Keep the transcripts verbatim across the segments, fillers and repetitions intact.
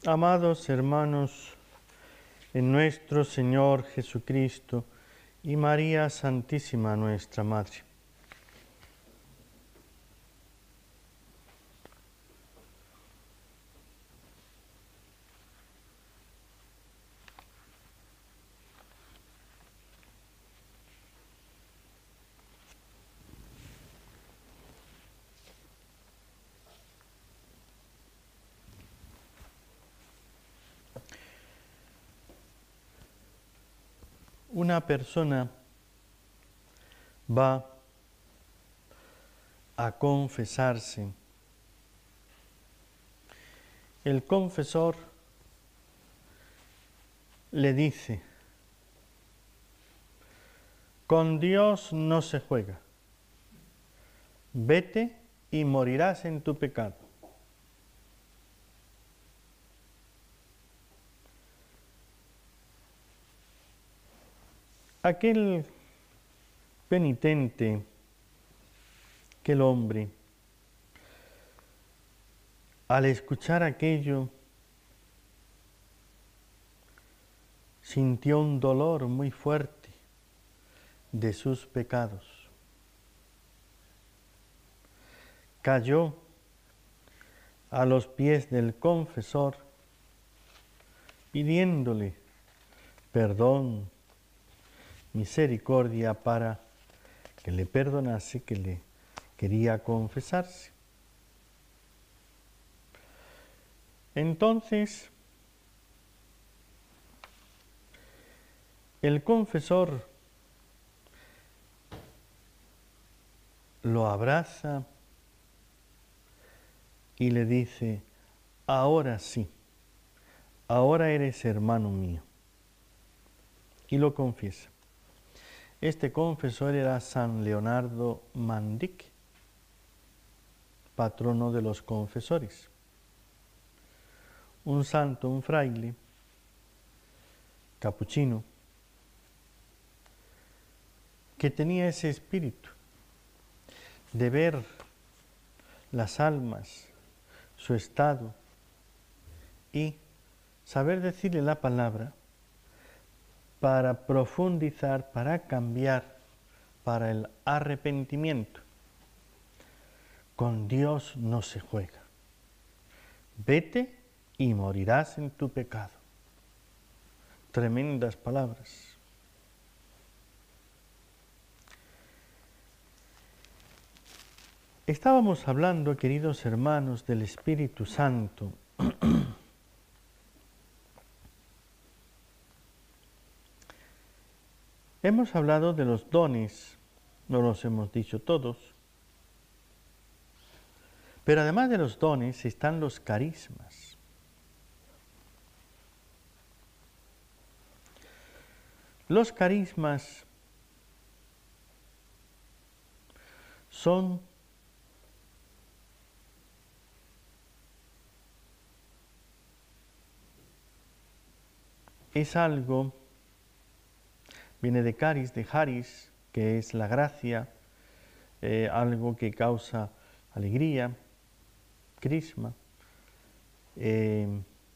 Amados hermanos, en nuestro Señor Jesucristo y María Santísima nuestra Madre. Una persona va a confesarse. El confesor le dice: con Dios no se juega, vete y morirás en tu pecado. Aquel penitente, aquel hombre, al escuchar aquello, sintió un dolor muy fuerte de sus pecados. Cayó a los pies del confesor, pidiéndole perdón, misericordia, para que le perdonase, que le quería confesarse. Entonces, el confesor lo abraza y le dice: ahora sí, ahora eres hermano mío. Y lo confiesa. Este confesor era San Leonardo Mandic, patrono de los confesores. Un santo, un fraile, capuchino, que tenía ese espíritu de ver las almas, su estado, y saber decirle la palabra para profundizar, para cambiar, para el arrepentimiento. Con Dios no se juega. Vete y morirás en tu pecado. Tremendas palabras. Estábamos hablando, queridos hermanos, del Espíritu Santo. Hemos hablado de los dones, no los hemos dicho todos, pero además de los dones están los carismas. Los carismas son es algo, viene de caris, de haris, que es la gracia, eh, algo que causa alegría, crisma. Eh,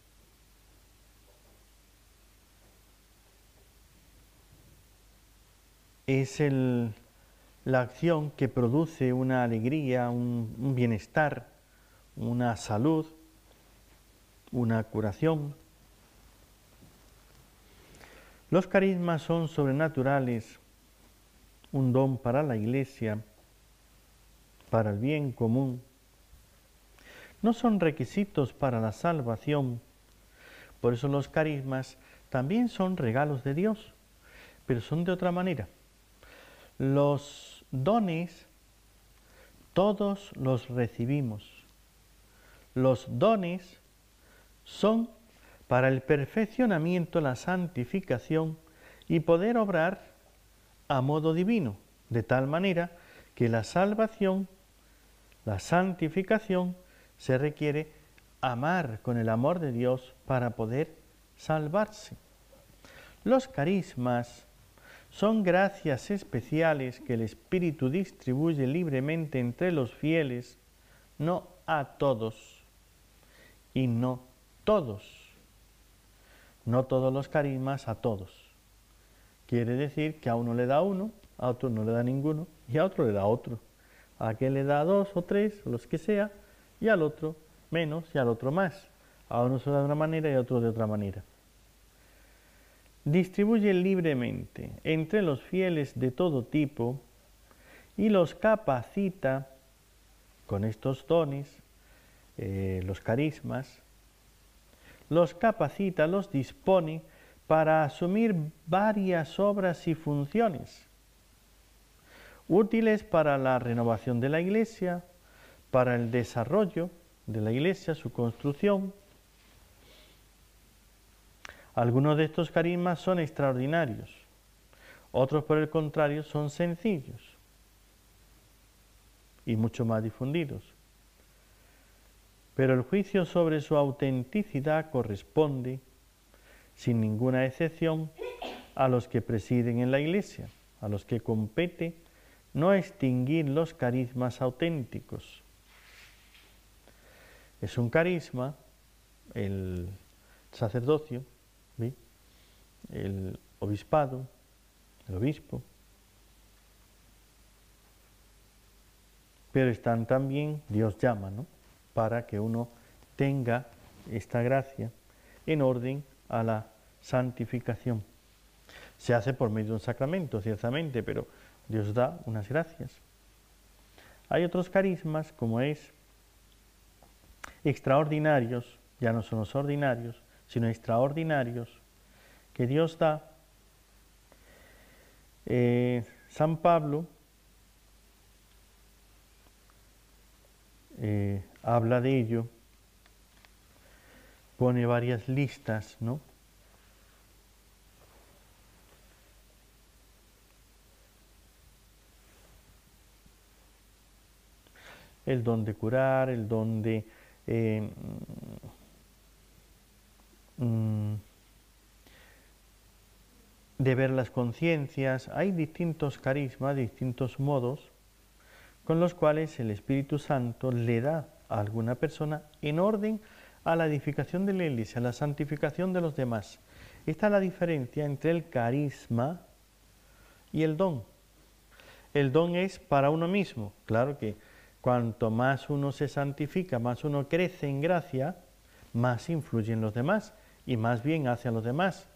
es el, la acción que produce una alegría, un, un bienestar, una salud, una curación. Los carismas son sobrenaturales, un don para la Iglesia, para el bien común. No son requisitos para la salvación, por eso los carismas también son regalos de Dios, pero son de otra manera. Los dones, todos los recibimos. Los dones son para el perfeccionamiento, la santificación y poder obrar a modo divino, de tal manera que la salvación, la santificación, se requiere amar con el amor de Dios para poder salvarse. Los carismas son gracias especiales que el Espíritu distribuye libremente entre los fieles, no a todos y no todos. No todos los carismas a todos. Quiere decir que a uno le da uno, a otro no le da ninguno y a otro le da otro. A aquel le da dos o tres, o los que sea, y al otro menos y al otro más. A uno se da de una manera y a otro de otra manera. Distribuye libremente entre los fieles de todo tipo y los capacita con estos dones, eh, los carismas, los capacita, los dispone para asumir varias obras y funciones útiles para la renovación de la Iglesia, para el desarrollo de la Iglesia, su construcción. Algunos de estos carismas son extraordinarios, otros por el contrario son sencillos y mucho más difundidos. Pero el juicio sobre su autenticidad corresponde, sin ninguna excepción, a los que presiden en la Iglesia, a los que compete no extinguir los carismas auténticos. Es un carisma, el sacerdocio, ¿sí?, el obispado, el obispo, pero están también, Dios llama, ¿no?, para que uno tenga esta gracia en orden a la santificación. Se hace por medio de un sacramento, ciertamente, pero Dios da unas gracias. Hay otros carismas, como es extraordinarios, ya no son los ordinarios, sino extraordinarios, que Dios da. Eh, San Pablo eh, habla de ello, pone varias listas, ¿no? El don de curar, el don de eh, mm, de ver las conciencias. Hay distintos carismas, distintos modos con los cuales el Espíritu Santo le da a alguna persona en orden a la edificación de la Iglesia, a la santificación de los demás. Esta es la diferencia entre el carisma y el don. El don es para uno mismo. Claro que cuanto más uno se santifica, más uno crece en gracia, más influye en los demás y más bien hace a los demás.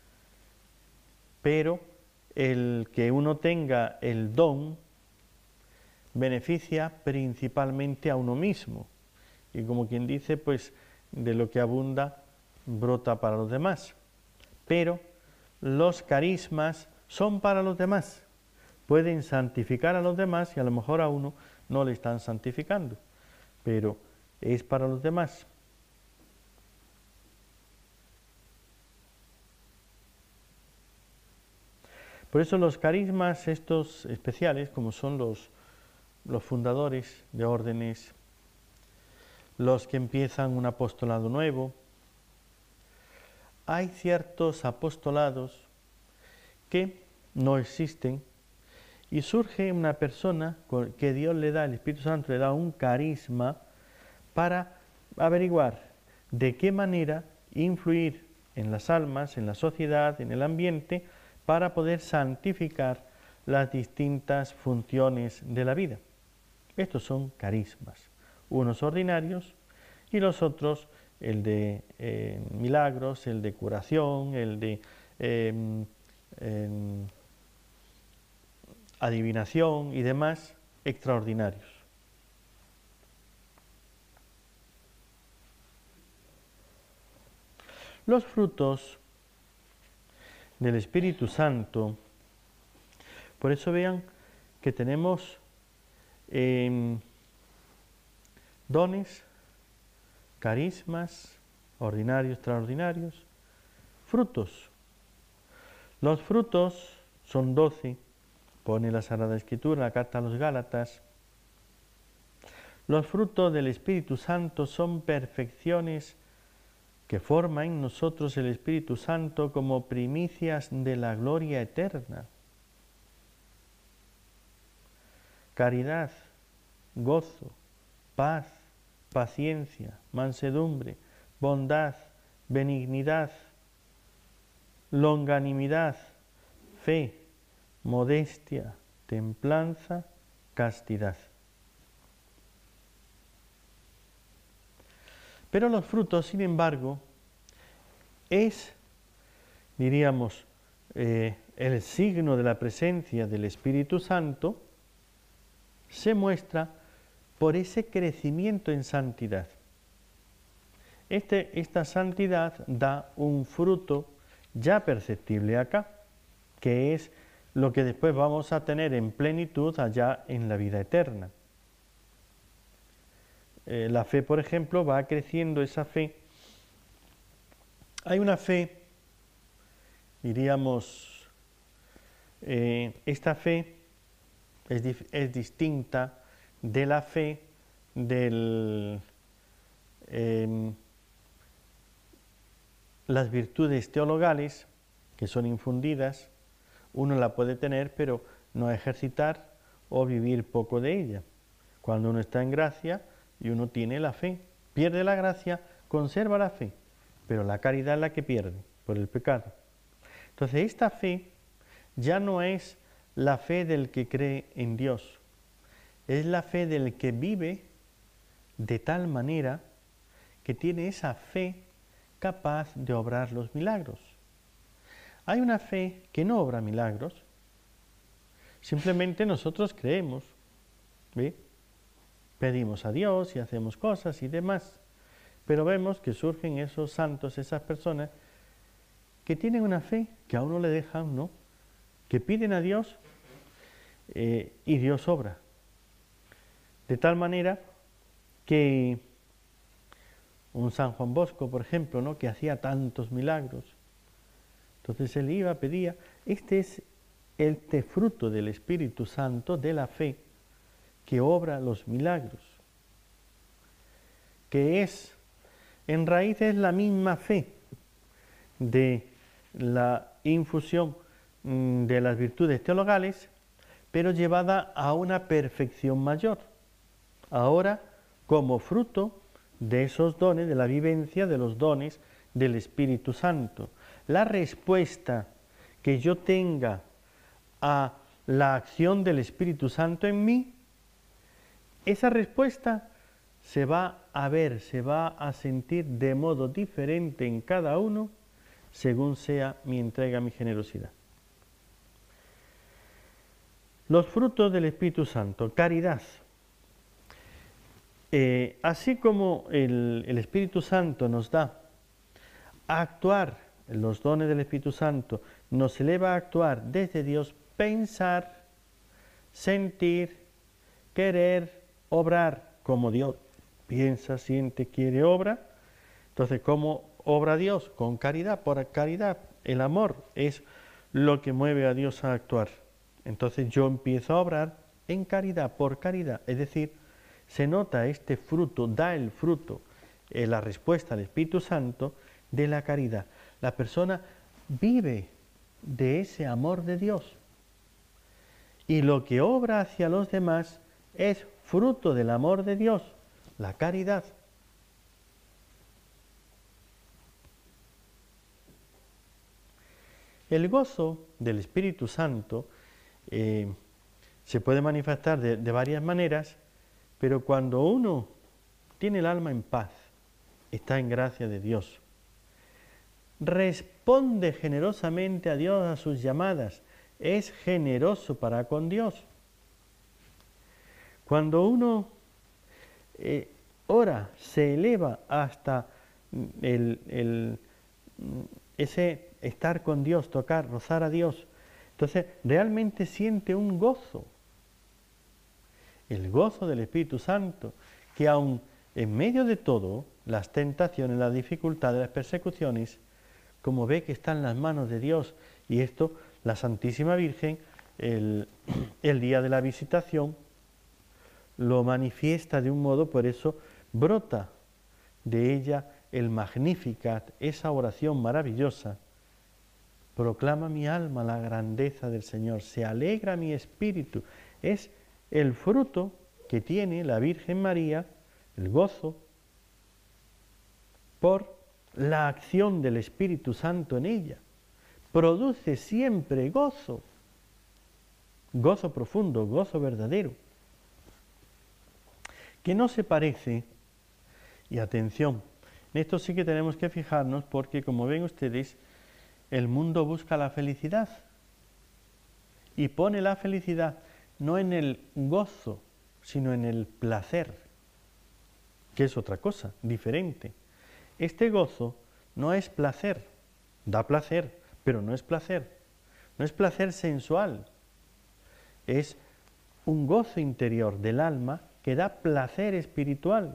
Pero el que uno tenga el don beneficia principalmente a uno mismo. Y como quien dice, pues de lo que abunda, brota para los demás. Pero los carismas son para los demás. Pueden santificar a los demás y a lo mejor a uno no le están santificando, pero es para los demás. Por eso los carismas estos especiales, como son los, los fundadores de órdenes, los que empiezan un apostolado nuevo, hay ciertos apostolados que no existen y surge una persona que Dios le da, el Espíritu Santo le da un carisma para averiguar de qué manera influir en las almas, en la sociedad, en el ambiente, para poder santificar las distintas funciones de la vida. Estos son carismas, unos ordinarios y los otros, el de eh, milagros, el de curación, el de eh, eh, adivinación y demás, extraordinarios. Los frutos del Espíritu Santo, por eso vean que tenemos eh, dones, carismas, ordinarios, extraordinarios, frutos. Los frutos son doce, pone la Sagrada Escritura, la carta a los Gálatas. Los frutos del Espíritu Santo son perfecciones que forma en nosotros el Espíritu Santo como primicias de la gloria eterna. Caridad, gozo, paz, paciencia, mansedumbre, bondad, benignidad, longanimidad, fe, modestia, templanza, castidad. Pero los frutos, sin embargo, es, diríamos, eh, el signo de la presencia del Espíritu Santo, se muestra por ese crecimiento en santidad. Este, esta santidad da un fruto ya perceptible acá, que es lo que después vamos a tener en plenitud allá en la vida eterna. Eh, la fe, por ejemplo, va creciendo esa fe. Hay una fe, diríamos, eh, esta fe es, es distinta de la fe de eh, las virtudes teologales que son infundidas. Uno la puede tener, pero no ejercitar o vivir poco de ella. Cuando uno está en gracia y uno tiene la fe, pierde la gracia, conserva la fe, pero la caridad es la que pierde por el pecado. Entonces esta fe ya no es la fe del que cree en Dios, es la fe del que vive de tal manera que tiene esa fe capaz de obrar los milagros. Hay una fe que no obra milagros, simplemente nosotros creemos, ¿ve? Pedimos a Dios y hacemos cosas y demás, pero vemos que surgen esos santos, esas personas que tienen una fe que a uno le dejan, ¿no? Que piden a Dios eh, y Dios obra. De tal manera que un San Juan Bosco, por ejemplo, ¿no? Que hacía tantos milagros. Entonces él iba, pedía. Este es este fruto del Espíritu Santo, de la fe, que obra los milagros. Que es, en raíz es la misma fe de la infusión de las virtudes teologales, pero llevada a una perfección mayor. Ahora, como fruto de esos dones, de la vivencia de los dones del Espíritu Santo. La respuesta que yo tenga a la acción del Espíritu Santo en mí, esa respuesta se va a ver, se va a sentir de modo diferente en cada uno, según sea mi entrega, mi generosidad. Los frutos del Espíritu Santo, caridad. Eh, así como el, el Espíritu Santo nos da a actuar, los dones del Espíritu Santo nos eleva a actuar desde Dios, pensar, sentir, querer, obrar como Dios piensa, siente, quiere, obra. Entonces, ¿cómo obra Dios? Con caridad, por caridad. El amor es lo que mueve a Dios a actuar. Entonces yo empiezo a obrar en caridad, por caridad. Es decir, se nota este fruto, da el fruto, eh, la respuesta al Espíritu Santo de la caridad. La persona vive de ese amor de Dios. Y lo que obra hacia los demás es fruto del amor de Dios, la caridad. El gozo del Espíritu Santo eh, se puede manifestar de, de varias maneras, pero cuando uno tiene el alma en paz, está en gracia de Dios, responde generosamente a Dios a sus llamadas, es generoso para con Dios. Cuando uno eh, ora, se eleva hasta el, el, ese estar con Dios, tocar, rozar a Dios, entonces realmente siente un gozo, el gozo del Espíritu Santo, que aun en medio de todo, las tentaciones, las dificultades, las persecuciones, como ve que está en las manos de Dios, y esto la Santísima Virgen, el, el día de la visitación, lo manifiesta de un modo, por eso brota de ella el Magnificat, esa oración maravillosa. Proclama mi alma la grandeza del Señor, se alegra mi espíritu. Es el fruto que tiene la Virgen María, el gozo. por la acción del Espíritu Santo en ella. Produce siempre gozo, gozo profundo, gozo verdadero, que no se parece, y atención, en esto sí que tenemos que fijarnos porque, como ven ustedes, el mundo busca la felicidad y pone la felicidad no en el gozo, sino en el placer, que es otra cosa, diferente. Este gozo no es placer, da placer, pero no es placer, no es placer sensual, es un gozo interior del alma que da placer espiritual.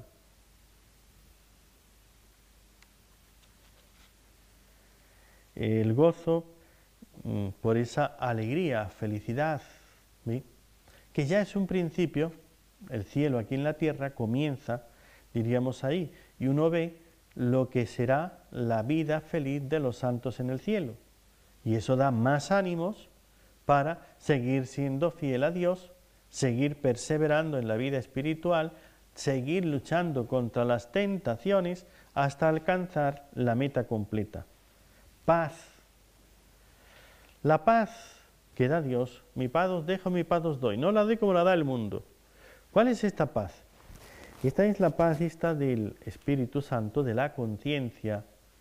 El gozo mm, por esa alegría, felicidad, ¿sí?, que ya es un principio, el cielo aquí en la tierra comienza, diríamos ahí, y uno ve lo que será la vida feliz de los santos en el cielo. Y eso da más ánimos para seguir siendo fiel a Dios, seguir perseverando en la vida espiritual, seguir luchando contra las tentaciones hasta alcanzar la meta completa. Paz. La paz que da Dios, mi paz os dejo, mi paz os doy. No la doy como la da el mundo. ¿Cuál es esta paz? Esta es la paz esta del Espíritu Santo, de la conciencia.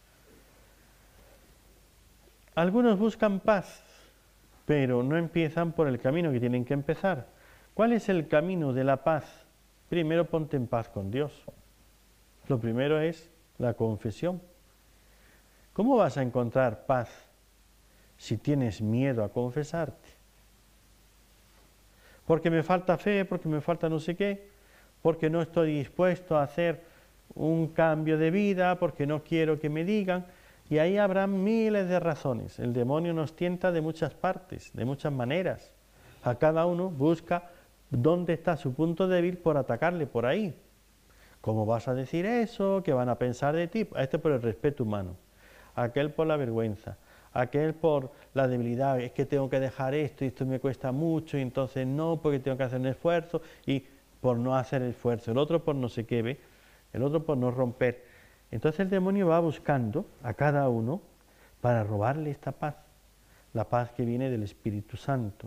Algunos buscan paz, pero no empiezan por el camino que tienen que empezar. ¿Cuál es el camino de la paz? Primero ponte en paz con Dios. Lo primero es la confesión. ¿Cómo vas a encontrar paz si tienes miedo a confesarte? Porque me falta fe, porque me falta no sé qué, porque no estoy dispuesto a hacer un cambio de vida, porque no quiero que me digan, y ahí habrá miles de razones. El demonio nos tienta de muchas partes, de muchas maneras. A cada uno busca dónde está su punto débil por atacarle por ahí. ¿Cómo vas a decir eso? ¿Qué van a pensar de ti? Este por el respeto humano, aquel por la vergüenza, aquel por la debilidad, es que tengo que dejar esto y esto me cuesta mucho y entonces no, porque tengo que hacer un esfuerzo y por no hacer esfuerzo, el otro por no sé qué, ¿ve? El otro por no romper. Entonces el demonio va buscando a cada uno para robarle esta paz, la paz que viene del Espíritu Santo.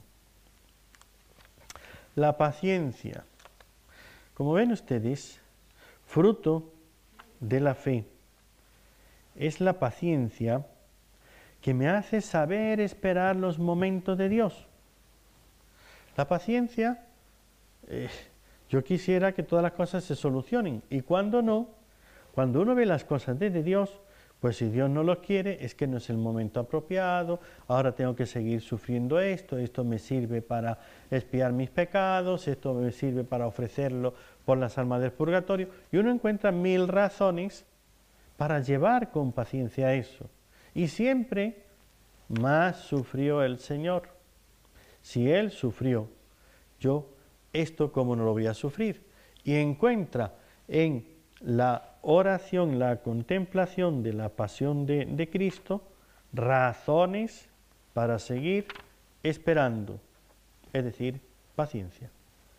La paciencia, como ven ustedes, fruto de la fe, es la paciencia que me hace saber esperar los momentos de Dios. La paciencia, eh, yo quisiera que todas las cosas se solucionen, y cuando no, cuando uno ve las cosas desde Dios, pues si Dios no lo quiere, es que no es el momento apropiado, ahora tengo que seguir sufriendo esto, esto me sirve para expiar mis pecados, esto me sirve para ofrecerlo por las almas del purgatorio, y uno encuentra mil razones para llevar con paciencia eso. Y siempre más sufrió el Señor. Si Él sufrió, yo esto cómo no lo voy a sufrir. Y encuentra en la oración, la contemplación de la pasión de, de Cristo, razones para seguir esperando, es decir, paciencia.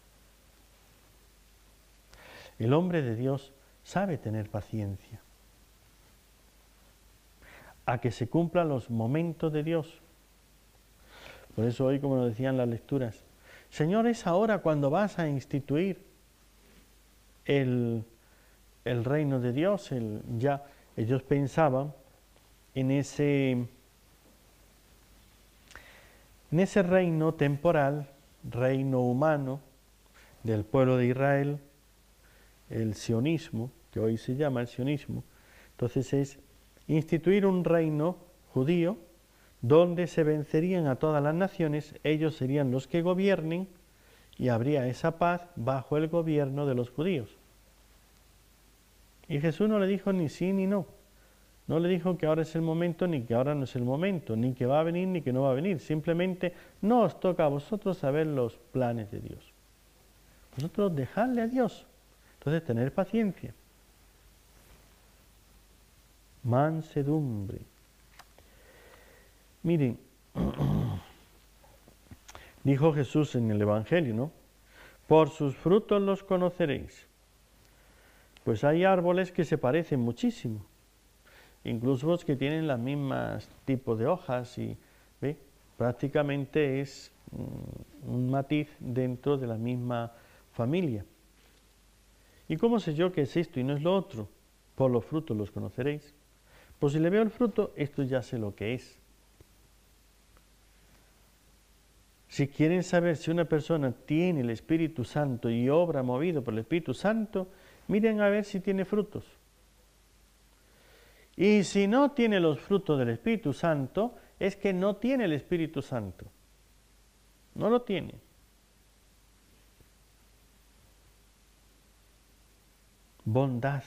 El hombre de Dios sabe tener paciencia a que se cumplan los momentos de Dios. Por eso hoy, como nos decían las lecturas, Señor, es ahora cuando vas a instituir el, el reino de Dios. El, ya ellos pensaban en ese, en ese reino temporal, reino humano del pueblo de Israel, el sionismo, que hoy se llama el sionismo. Entonces es instituir un reino judío donde se vencerían a todas las naciones, ellos serían los que gobiernen y habría esa paz bajo el gobierno de los judíos. Y Jesús no le dijo ni sí ni no, no le dijo que ahora es el momento ni que ahora no es el momento, ni que va a venir ni que no va a venir, simplemente no os toca a vosotros saber los planes de Dios. Vosotros dejadle a Dios, entonces tener paciencia. Mansedumbre. Miren, dijo Jesús en el Evangelio, ¿no? Por sus frutos los conoceréis. Pues hay árboles que se parecen muchísimo. incluso los que tienen los mismos tipos de hojas, y ¿ve? Prácticamente es mm, un matiz dentro de la misma familia. ¿Y cómo sé yo que es esto y no es lo otro? Por los frutos los conoceréis. Pues si le veo el fruto, esto ya sé lo que es. Si quieren saber si una persona tiene el Espíritu Santo y obra movido por el Espíritu Santo, miren a ver si tiene frutos. Y si no tiene los frutos del Espíritu Santo, es que no tiene el Espíritu Santo. No lo tiene. Bondad.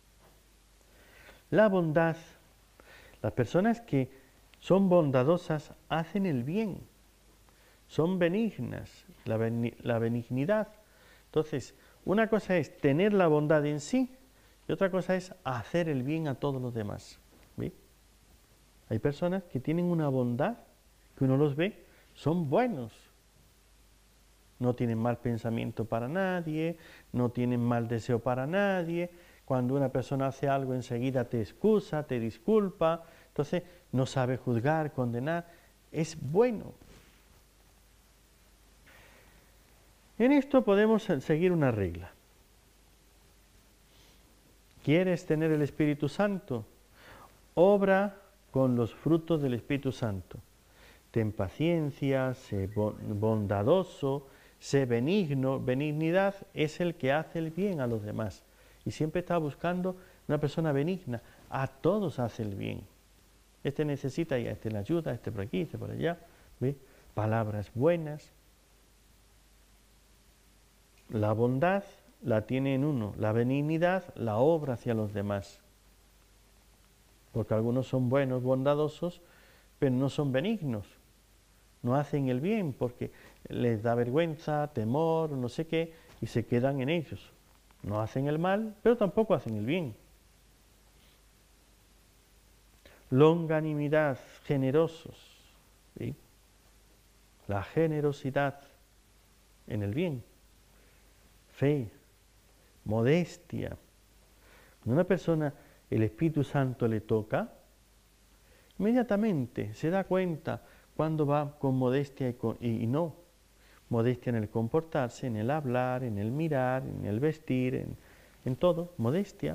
La bondad, las personas que son bondadosas hacen el bien, son benignas, la, ben, la benignidad. Entonces, una cosa es tener la bondad en sí y otra cosa es hacer el bien a todos los demás. ¿Ve? Hay personas que tienen una bondad que uno los ve, son buenos. No tienen mal pensamiento para nadie, no tienen mal deseo para nadie. Cuando una persona hace algo enseguida te excusa, te disculpa, entonces no sabe juzgar, condenar, es bueno. En esto podemos seguir una regla. ¿Quieres tener el Espíritu Santo? Obra con los frutos del Espíritu Santo. Ten paciencia, sé bondadoso, sé benigno. Benignidad es el que hace el bien a los demás. Y siempre está buscando una persona benigna. A todos hace el bien. Este necesita y a este le ayuda, este por aquí, este por allá. ¿Ve? Palabras buenas. La bondad la tiene en uno. La benignidad la obra hacia los demás. Porque algunos son buenos, bondadosos, pero no son benignos. No hacen el bien porque les da vergüenza, temor, no sé qué, y se quedan en ellos. No hacen el mal, pero tampoco hacen el bien. Longanimidad, generosos. ¿Sí? La generosidad en el bien. Fe, modestia. Cuando una persona el Espíritu Santo le toca, inmediatamente se da cuenta cuando va con modestia y, con, y, y no. Modestia en el comportarse, en el hablar, en el mirar, en el vestir, en, en todo, modestia.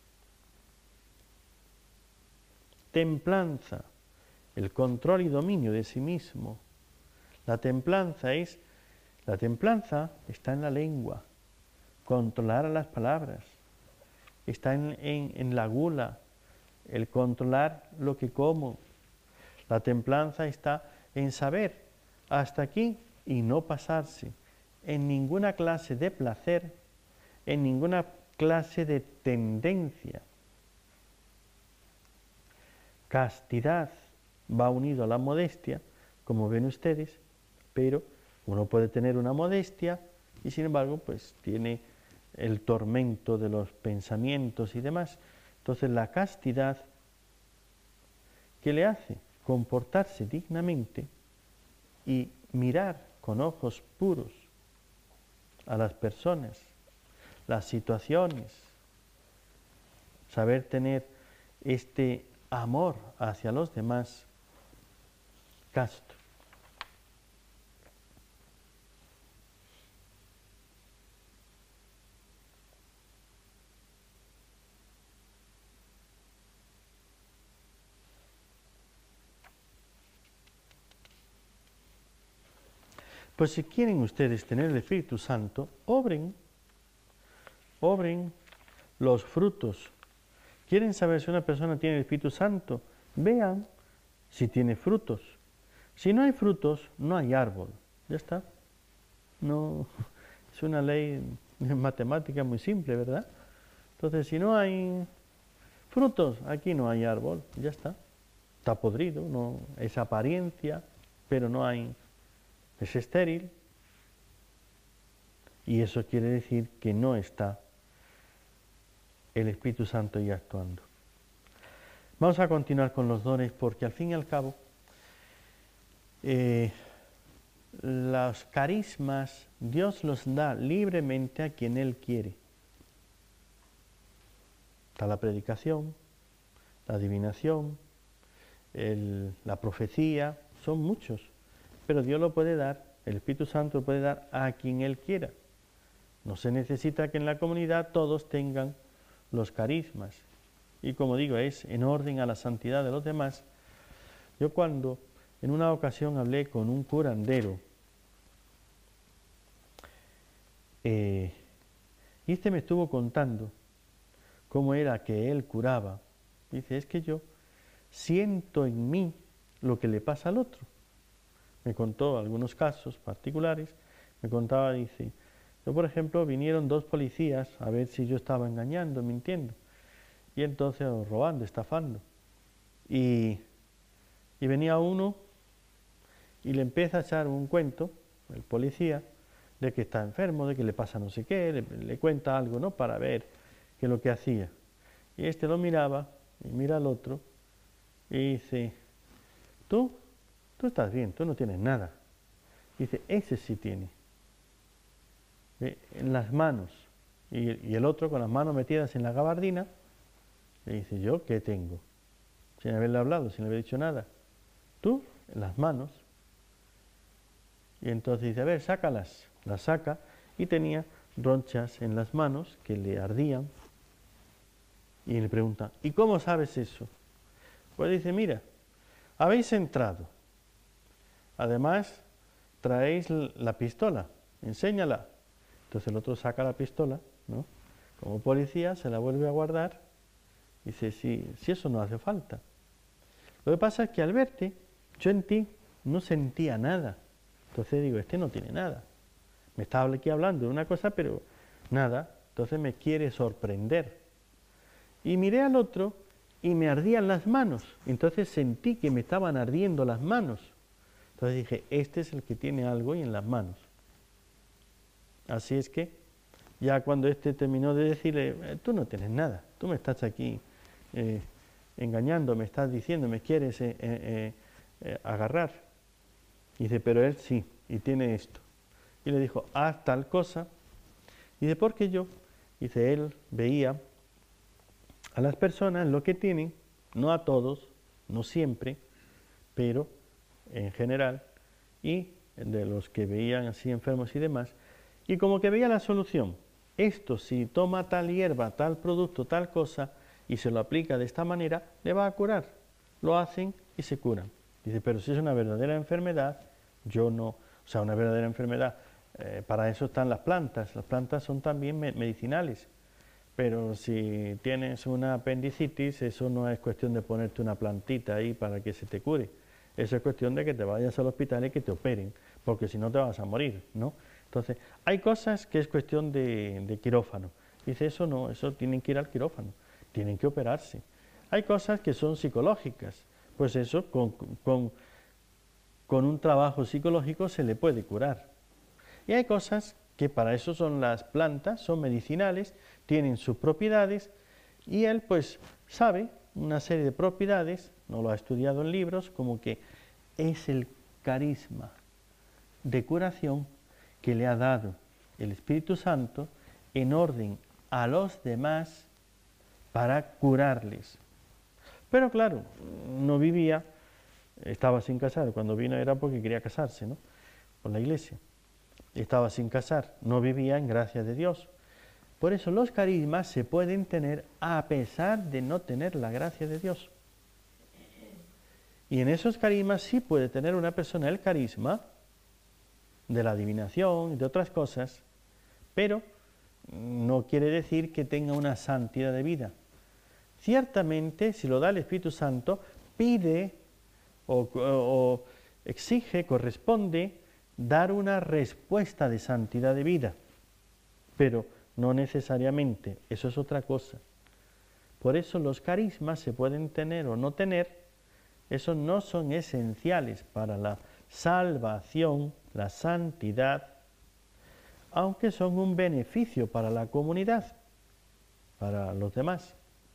Templanza, el control y dominio de sí mismo. La templanza es, la templanza está en la lengua, controlar a las palabras, está en, en, en la gula, el controlar lo que como. La templanza está en saber hasta aquí y no pasarse en ninguna clase de placer, en ninguna clase de tendencia. Castidad va unido a la modestia, como ven ustedes, pero uno puede tener una modestia y sin embargo pues tiene el tormento de los pensamientos y demás. Entonces la castidad, ¿qué le hace? Comportarse dignamente y mirar con ojos puros a las personas, las situaciones, saber tener este amor hacia los demás casto. Pues si quieren ustedes tener el Espíritu Santo, obren, obren los frutos. ¿Quieren saber si una persona tiene el Espíritu Santo? Vean si tiene frutos. Si no hay frutos, no hay árbol. Ya está. No, es una ley matemática muy simple, ¿verdad? Entonces, si no hay frutos, aquí no hay árbol. Ya está. Está podrido, no es apariencia, pero no hay. Es estéril y eso quiere decir que no está el Espíritu Santo ya actuando. Vamos a continuar con los dones porque al fin y al cabo eh, los carismas Dios los da libremente a quien Él quiere. Está la predicación, la adivinación, el, la profecía, son muchos, pero Dios lo puede dar, el Espíritu Santo lo puede dar a quien Él quiera. No se necesita que en la comunidad todos tengan los carismas. Y como digo, es en orden a la santidad de los demás. Yo cuando en una ocasión hablé con un curandero, eh, y este me estuvo contando cómo era que él curaba. Dice, es que yo siento en mí lo que le pasa al otro. Me contó algunos casos particulares, me contaba, dice, yo por ejemplo vinieron dos policías a ver si yo estaba engañando, mintiendo, y entonces robando, estafando. Y, y venía uno y le empieza a echar un cuento, el policía, de que está enfermo, de que le pasa no sé qué, le, le cuenta algo, ¿no?, para ver qué es lo que hacía. Y este lo miraba, y mira al otro, y dice, tú, tú estás bien, tú no tienes nada. Dice, ese sí tiene. ¿Ve? En las manos. Y, y el otro con las manos metidas en la gabardina, le dice, ¿yo qué tengo? Sin haberle hablado, sin haber dicho nada. Tú, en las manos. Y entonces dice, a ver, sácalas. Las saca y tenía ronchas en las manos que le ardían. Y le pregunta, ¿y cómo sabes eso? Pues dice, mira, habéis entrado. Además, traéis la pistola, enséñala. Entonces el otro saca la pistola, ¿no?, como policía, se la vuelve a guardar. Y dice, si, si eso no hace falta. Lo que pasa es que al verte, yo en ti no sentía nada. Entonces digo, este no tiene nada. Me estaba aquí hablando de una cosa, pero nada. Entonces me quiere sorprender. Y miré al otro y me ardían las manos. Entonces sentí que me estaban ardiendo las manos. Entonces dije, este es el que tiene algo y en las manos. Así es que, ya cuando este terminó de decirle, eh, tú no tienes nada, tú me estás aquí eh, engañando, me estás diciendo, me quieres eh, eh, eh, agarrar. Y dice, pero él sí, y tiene esto. Y le dijo, haz tal cosa. Y dice, ¿por qué yo? Dice, él veía a las personas lo que tienen, no a todos, no siempre, pero en general, y de los que veían así enfermos y demás, y como que veía la solución. Esto, si toma tal hierba, tal producto, tal cosa, y se lo aplica de esta manera, le va a curar. Lo hacen y se curan. Dice, pero si es una verdadera enfermedad, yo no, o sea, una verdadera enfermedad, eh, para eso están las plantas. Las plantas son también me medicinales. Pero si tienes una apendicitis, eso no es cuestión de ponerte una plantita ahí para que se te cure. Eso es cuestión de que te vayas al hospital y que te operen, porque si no te vas a morir, ¿no? Entonces, hay cosas que es cuestión de, de quirófano. Dice, eso no, eso tienen que ir al quirófano, tienen que operarse. Hay cosas que son psicológicas, pues eso con, con, con un trabajo psicológico se le puede curar. Y hay cosas que para eso son las plantas, son medicinales, tienen sus propiedades, y él pues sabe una serie de propiedades, no lo ha estudiado en libros, como que es el carisma de curación que le ha dado el Espíritu Santo en orden a los demás para curarles. Pero claro, no vivía, estaba sin casar, cuando vino era porque quería casarse, ¿no?, con la iglesia. Estaba sin casar, no vivía en gracia de Dios. Por eso los carismas se pueden tener a pesar de no tener la gracia de Dios. Y en esos carismas sí puede tener una persona el carisma de la adivinación y de otras cosas, pero no quiere decir que tenga una santidad de vida. Ciertamente, si lo da el Espíritu Santo, pide o, o, o exige, corresponde dar una respuesta de santidad de vida, pero no necesariamente, eso es otra cosa. Por eso los carismas se pueden tener o no tener, esos no son esenciales para la salvación, la santidad, aunque son un beneficio para la comunidad, para los demás.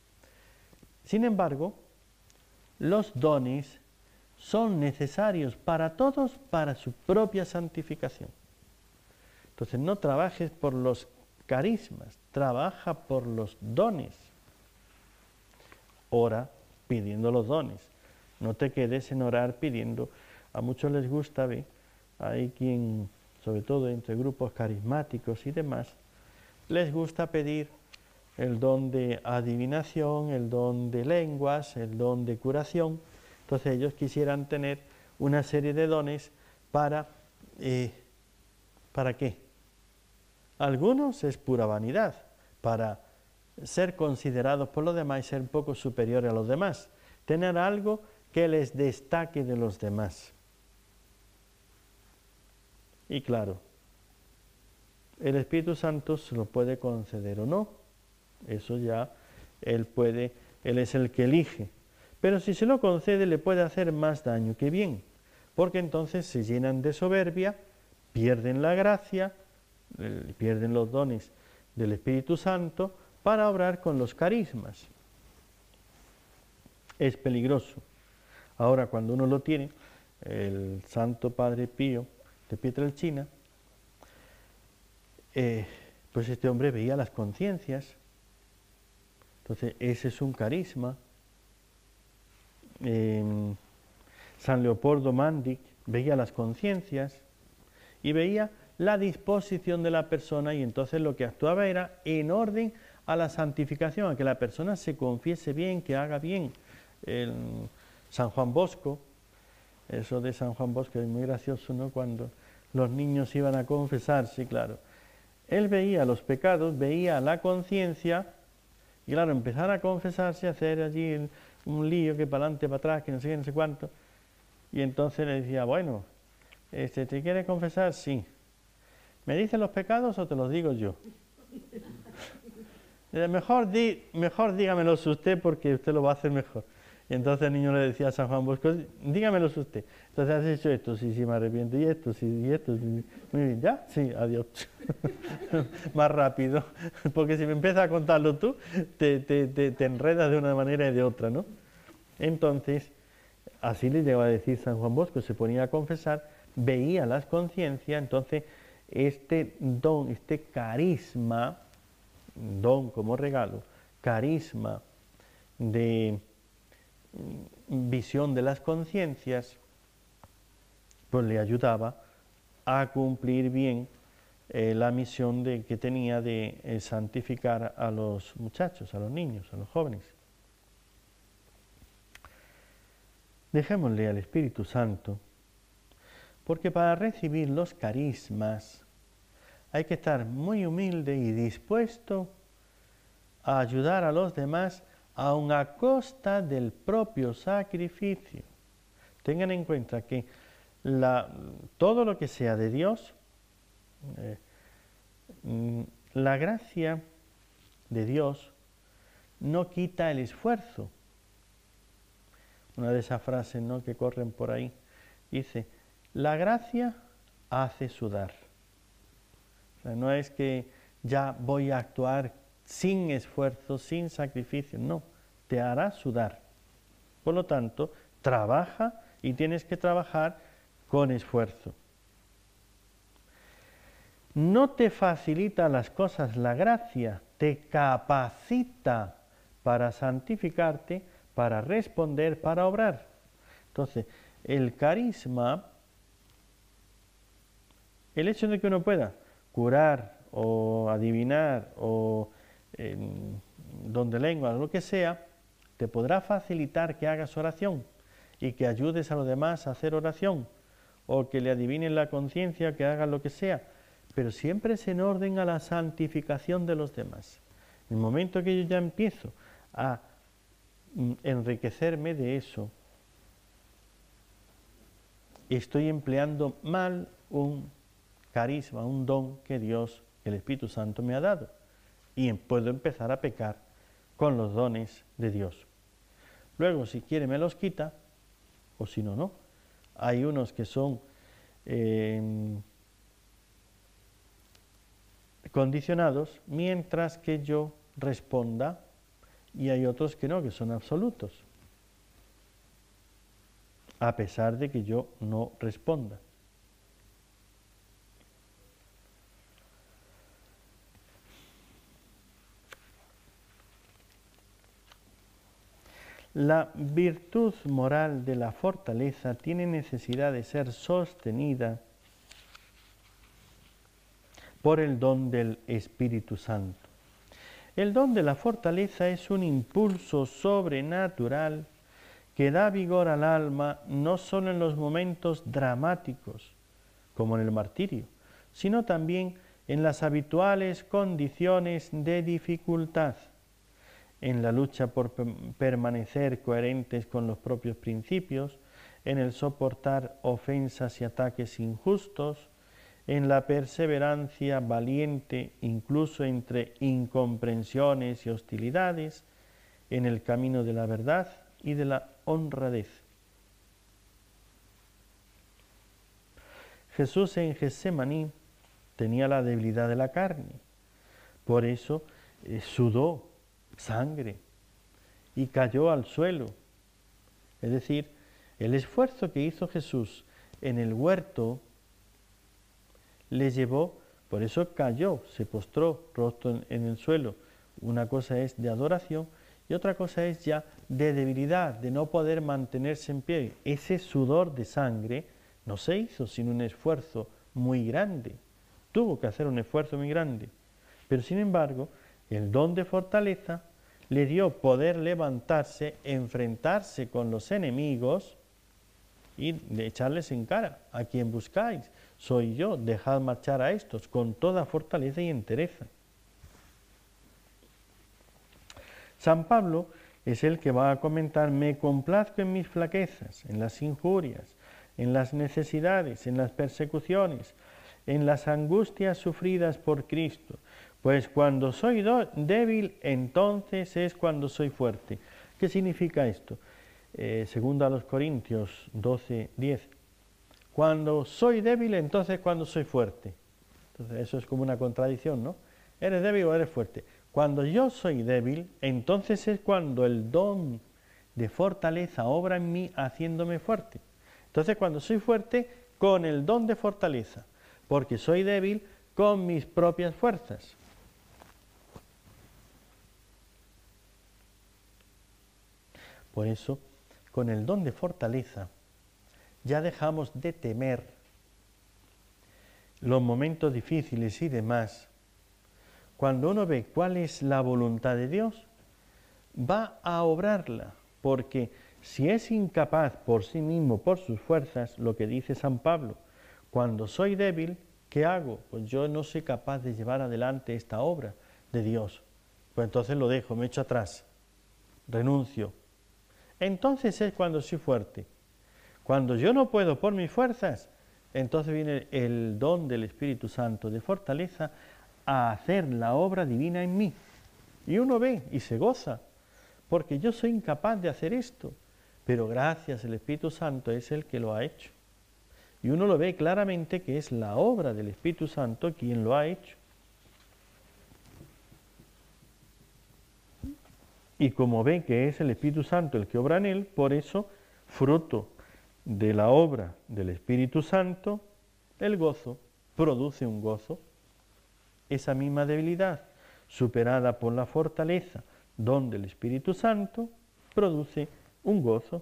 Sin embargo, los dones son necesarios para todos para su propia santificación. Entonces no trabajes por los carismas, trabaja por los dones. Ora pidiendo los dones. No te quedes en orar pidiendo. A muchos les gusta, ¿ve? Hay quien, sobre todo entre grupos carismáticos y demás, les gusta pedir el don de adivinación, el don de lenguas, el don de curación. Entonces ellos quisieran tener una serie de dones para, eh, ¿para qué? Algunos es pura vanidad, para ser considerados por los demás y ser un poco superiores a los demás, tener algo que les destaque de los demás. Y claro, el Espíritu Santo se lo puede conceder o no, eso ya Él puede, Él es el que elige, pero si se lo concede le puede hacer más daño que bien, porque entonces se llenan de soberbia, pierden la gracia, pierden los dones del Espíritu Santo para obrar con los carismas. Es peligroso. Ahora, cuando uno lo tiene, el Santo Padre Pío de Pietrelcina, eh, pues este hombre veía las conciencias. Entonces, ese es un carisma. Eh, San Leopoldo Mandic veía las conciencias y veía la disposición de la persona, y entonces lo que actuaba era en orden a la santificación, a que la persona se confiese bien, que haga bien. El San Juan Bosco, eso de San Juan Bosco es muy gracioso, ¿no? Cuando los niños iban a confesarse, claro, él veía los pecados, veía la conciencia, y claro, empezar a confesarse, hacer allí un lío, que para adelante, para atrás, que no sé qué, no sé cuánto, y entonces le decía, bueno, este, ¿te quieres confesar? Sí. ¿Me dicen los pecados o te los digo yo? Mejor, di, mejor dígamelos usted, porque usted lo va a hacer mejor. Y entonces el niño le decía a San Juan Bosco, dígamelos usted. Entonces, ¿has hecho esto? Sí, sí, me arrepiento. ¿Y esto? Sí, y esto. Sí. Muy bien, ¿ya? Sí, adiós. Más rápido. Porque si me empiezas a contarlo tú, te, te, te, te enredas de una manera y de otra, ¿no? Entonces, así le llegó a decir San Juan Bosco, se ponía a confesar, veía las conciencias, entonces este don, este carisma, don como regalo, carisma de visión de las conciencias, pues le ayudaba a cumplir bien eh, la misión de, que tenía de eh, santificar a los muchachos, a los niños, a los jóvenes. Dejémosle al Espíritu Santo, porque para recibir los carismas hay que estar muy humilde y dispuesto a ayudar a los demás aun a costa del propio sacrificio. Tengan en cuenta que la, todo lo que sea de Dios, eh, la gracia de Dios no quita el esfuerzo. Una de esas frases, ¿no?, que corren por ahí, dice, la gracia hace sudar. O sea, no es que ya voy a actuar sin esfuerzo, sin sacrificio, no, te hará sudar. Por lo tanto, trabaja y tienes que trabajar con esfuerzo. No te facilita las cosas la gracia, te capacita para santificarte, para responder, para obrar. Entonces, el carisma, el hecho de que uno pueda curar o adivinar o eh, don de lengua, lo que sea, te podrá facilitar que hagas oración y que ayudes a los demás a hacer oración, o que le adivinen la conciencia, que hagan lo que sea, pero siempre es en orden a la santificación de los demás. En el momento que yo ya empiezo a enriquecerme de eso, estoy empleando mal un carisma, un don que Dios, el Espíritu Santo me ha dado, y puedo empezar a pecar con los dones de Dios. Luego, si quiere, me los quita, o si no, no. Hay unos que son eh, condicionados, mientras que yo responda, y hay otros que no, que son absolutos, a pesar de que yo no responda. La virtud moral de la fortaleza tiene necesidad de ser sostenida por el don del Espíritu Santo. El don de la fortaleza es un impulso sobrenatural que da vigor al alma no solo en los momentos dramáticos, como en el martirio, sino también en las habituales condiciones de dificultad, en la lucha por permanecer coherentes con los propios principios, en el soportar ofensas y ataques injustos, en la perseverancia valiente incluso entre incomprensiones y hostilidades, en el camino de la verdad y de la honradez. Jesús en Getsemaní tenía la debilidad de la carne, por eso eh, sudó sangre y cayó al suelo. Es decir, el esfuerzo que hizo Jesús en el huerto le llevó, por eso cayó, se postró rostro en el suelo. Una cosa es de adoración y otra cosa es ya de debilidad, de no poder mantenerse en pie. Ese sudor de sangre no se hizo sin un esfuerzo muy grande. Tuvo que hacer un esfuerzo muy grande. Pero sin embargo, el don de fortaleza le dio poder levantarse, enfrentarse con los enemigos y echarles en cara: a quien buscáis, soy yo, dejad marchar a estos, con toda fortaleza y entereza. San Pablo es el que va a comentar: me complazco en mis flaquezas, en las injurias, en las necesidades, en las persecuciones, en las angustias sufridas por Cristo, pues cuando soy débil, entonces es cuando soy fuerte. ¿Qué significa esto? Eh, segundo a los Corintios doce, diez. Cuando soy débil, entonces cuando soy fuerte. Entonces eso es como una contradicción, ¿no? ¿Eres débil o eres fuerte? Cuando yo soy débil, entonces es cuando el don de fortaleza obra en mí haciéndome fuerte. Entonces cuando soy fuerte, con el don de fortaleza, porque soy débil con mis propias fuerzas. Por eso, con el don de fortaleza, ya dejamos de temer los momentos difíciles y demás. Cuando uno ve cuál es la voluntad de Dios, va a obrarla, porque si es incapaz por sí mismo, por sus fuerzas, lo que dice San Pablo, cuando soy débil, ¿qué hago? Pues yo no soy capaz de llevar adelante esta obra de Dios. Pues entonces lo dejo, me echo atrás, renuncio. Entonces es cuando soy fuerte. Cuando yo no puedo por mis fuerzas, entonces viene el don del Espíritu Santo de fortaleza a hacer la obra divina en mí. Y uno ve y se goza, porque yo soy incapaz de hacer esto, pero gracias al Espíritu Santo es el que lo ha hecho. Y uno lo ve claramente que es la obra del Espíritu Santo quien lo ha hecho. Y como ve que es el Espíritu Santo el que obra en él, por eso, fruto de la obra del Espíritu Santo, el gozo produce un gozo. Esa misma debilidad, superada por la fortaleza, don del Espíritu Santo, produce un gozo.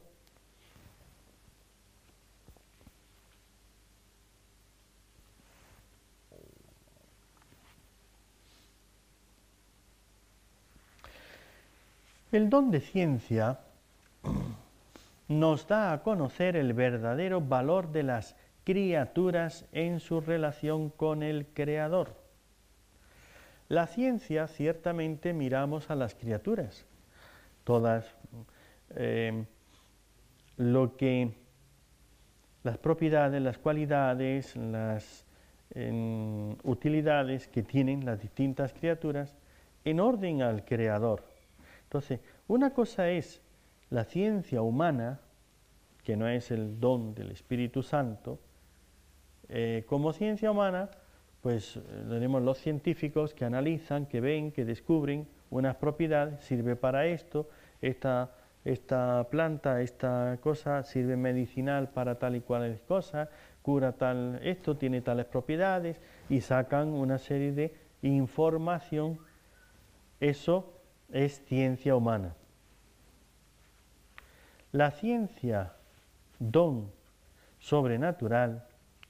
El don de ciencia nos da a conocer el verdadero valor de las criaturas en su relación con el Creador. La ciencia, ciertamente, miramos a las criaturas, todas eh, lo que las propiedades, las cualidades, las eh, utilidades que tienen las distintas criaturas en orden al Creador. Entonces, una cosa es la ciencia humana, que no es el don del Espíritu Santo. Eh, como ciencia humana, pues tenemos los científicos que analizan, que ven, que descubren unas propiedades, sirve para esto, esta, esta planta, esta cosa sirve medicinal para tal y cual cosa, cura tal, esto tiene tales propiedades, y sacan una serie de información. Eso es ciencia humana. La ciencia, don sobrenatural,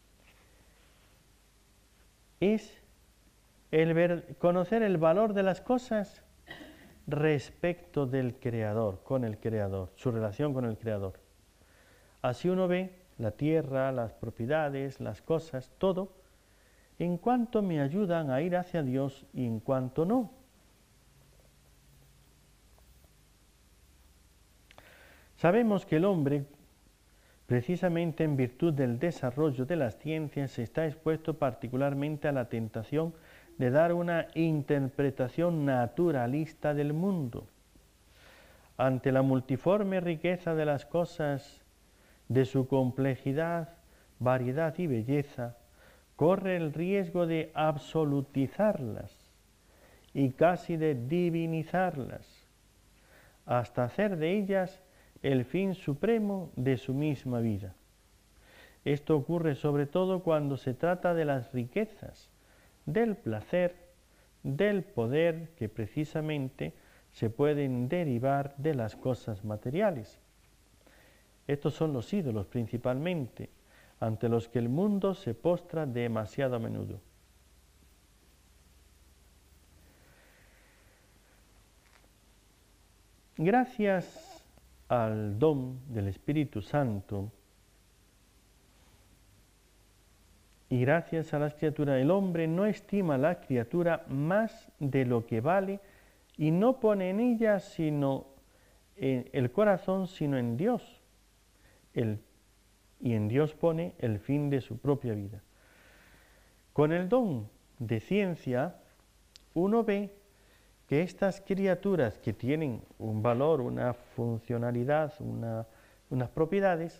es el ver, conocer el valor de las cosas respecto del Creador, con el Creador, su relación con el Creador. Así uno ve la tierra, las propiedades, las cosas, todo, en cuanto me ayudan a ir hacia Dios y en cuanto no. Sabemos que el hombre, precisamente en virtud del desarrollo de las ciencias, está expuesto particularmente a la tentación de dar una interpretación naturalista del mundo. Ante la multiforme riqueza de las cosas, de su complejidad, variedad y belleza, corre el riesgo de absolutizarlas y casi de divinizarlas, hasta hacer de ellas el fin supremo de su misma vida. Esto ocurre sobre todo cuando se trata de las riquezas, del placer, del poder que precisamente se pueden derivar de las cosas materiales. Estos son los ídolos principalmente, ante los que el mundo se postra demasiado a menudo. Gracias al don del Espíritu Santo y gracias a las criaturas, el hombre no estima a la criatura más de lo que vale y no pone en ella sino en el corazón, sino en Dios. El, y en Dios pone el fin de su propia vida. Con el don de ciencia, uno ve que estas criaturas que tienen un valor, una funcionalidad, una, unas propiedades,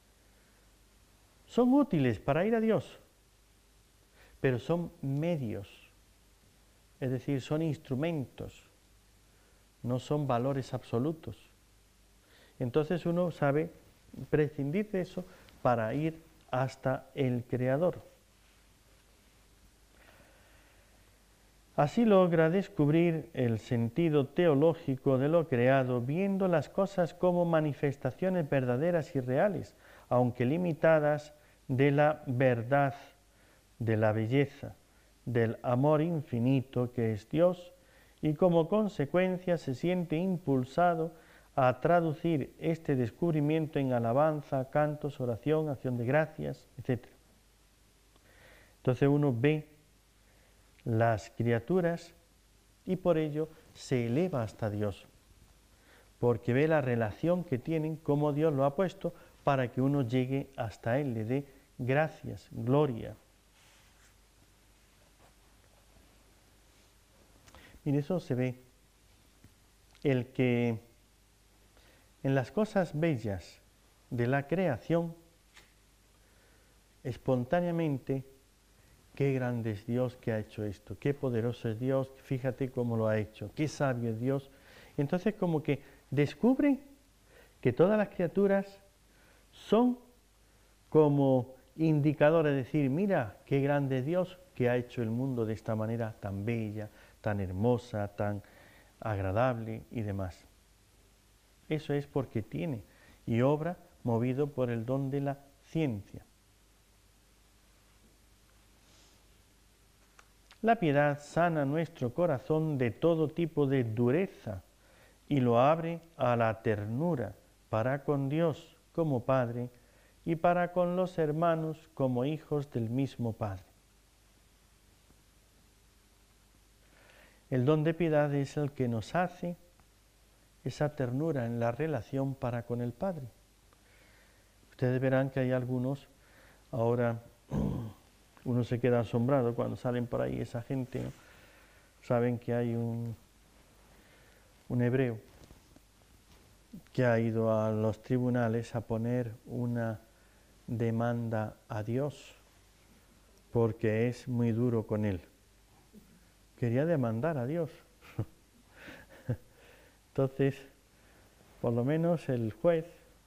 son útiles para ir a Dios, pero son medios, es decir, son instrumentos, no son valores absolutos. Entonces uno sabe prescindir de eso para ir hasta el Creador. Así logra descubrir el sentido teológico de lo creado, viendo las cosas como manifestaciones verdaderas y reales, aunque limitadas, de la verdad, de la belleza, del amor infinito que es Dios, y como consecuencia se siente impulsado a traducir este descubrimiento en alabanza, cantos, oración, acción de gracias, etcétera. Entonces uno ve las criaturas y por ello se eleva hasta Dios, porque ve la relación que tienen, cómo Dios lo ha puesto para que uno llegue hasta Él, le dé gracias, gloria. Mire, eso se ve, el que en las cosas bellas de la creación, espontáneamente, qué grande es Dios que ha hecho esto, qué poderoso es Dios, fíjate cómo lo ha hecho, qué sabio es Dios. Entonces como que descubre que todas las criaturas son como indicadores, de decir, mira qué grande es Dios que ha hecho el mundo de esta manera tan bella, tan hermosa, tan agradable y demás. Eso es porque tiene y obra movido por el don de la ciencia. La piedad sana nuestro corazón de todo tipo de dureza y lo abre a la ternura para con Dios como Padre y para con los hermanos como hijos del mismo Padre. El don de piedad es el que nos hace esa ternura en la relación para con el Padre. Ustedes verán que hay algunos, ahora uno se queda asombrado cuando salen por ahí esa gente, ¿no? Saben que hay un, un hebreo que ha ido a los tribunales a poner una demanda a Dios porque es muy duro con él. Quería demandar a Dios. Entonces, por lo menos el juez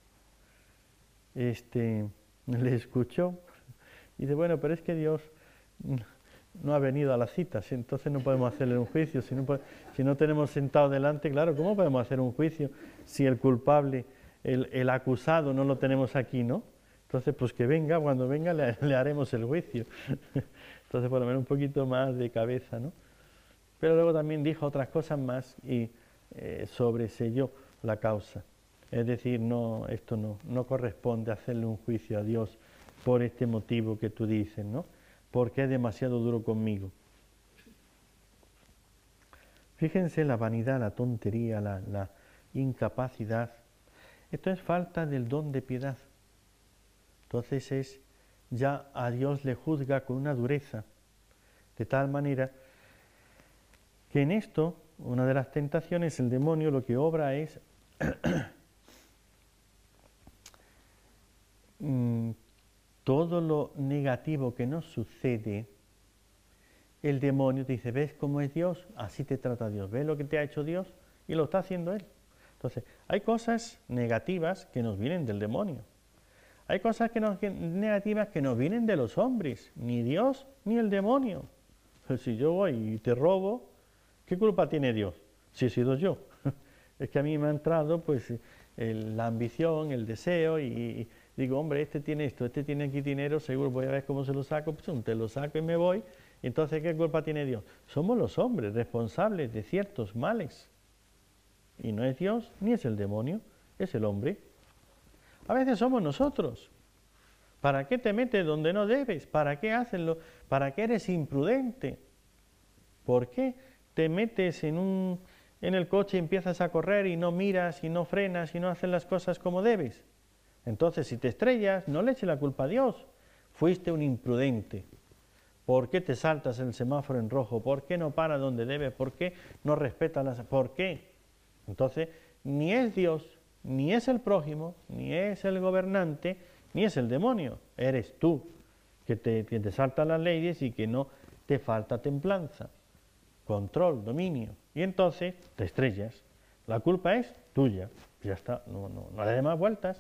este, le escuchó y dice, bueno, pero es que Dios no ha venido a las citas, entonces no podemos hacerle un juicio. Si no, si no tenemos sentado delante, claro, ¿cómo podemos hacer un juicio si el culpable el, el acusado no lo tenemos aquí, ¿no? Entonces, pues que venga, cuando venga le, le haremos el juicio. Entonces, por lo menos un poquito más de cabeza, ¿no? Pero luego también dijo otras cosas más y eh, sobreselló la causa. Es decir, no, esto no, no corresponde hacerle un juicio a Dios por este motivo que tú dices, ¿no? Porque es demasiado duro conmigo. Fíjense la vanidad, la tontería, la, la incapacidad. Esto es falta del don de piedad. Entonces es, ya a Dios le juzga con una dureza, de tal manera que en esto, una de las tentaciones, el demonio lo que obra es todo lo negativo que nos sucede. El demonio te dice, ¿ves cómo es Dios? Así te trata Dios. ¿Ves lo que te ha hecho Dios? Y lo está haciendo Él. Entonces, hay cosas negativas que nos vienen del demonio. Hay cosas que nos, negativas que nos vienen de los hombres. Ni Dios ni el demonio. Pues si yo voy y te robo, ¿qué culpa tiene Dios? Si he sido yo. Es que a mí me ha entrado pues el, la ambición, el deseo y, y digo, hombre, este tiene esto, este tiene aquí dinero, seguro voy a ver cómo se lo saco, pues te lo saco y me voy. Entonces, ¿qué culpa tiene Dios? Somos los hombres responsables de ciertos males. Y no es Dios ni es el demonio, es el hombre. A veces somos nosotros. ¿Para qué te metes donde no debes? ¿Para qué haces lo? ¿Para qué eres imprudente? ¿Por qué te metes en, un, en el coche y empiezas a correr y no miras y no frenas y no haces las cosas como debes? Entonces, si te estrellas, no le eches la culpa a Dios. Fuiste un imprudente. ¿Por qué te saltas el semáforo en rojo? ¿Por qué no paras donde debes? ¿Por qué no respetas las... ¿Por qué? Entonces, ni es Dios, ni es el prójimo, ni es el gobernante, ni es el demonio. Eres tú, que te, que te saltan las leyes y que no te falta templanza, control, dominio. Y entonces te estrellas. La culpa es tuya. Ya está, no, no, no le des más vueltas.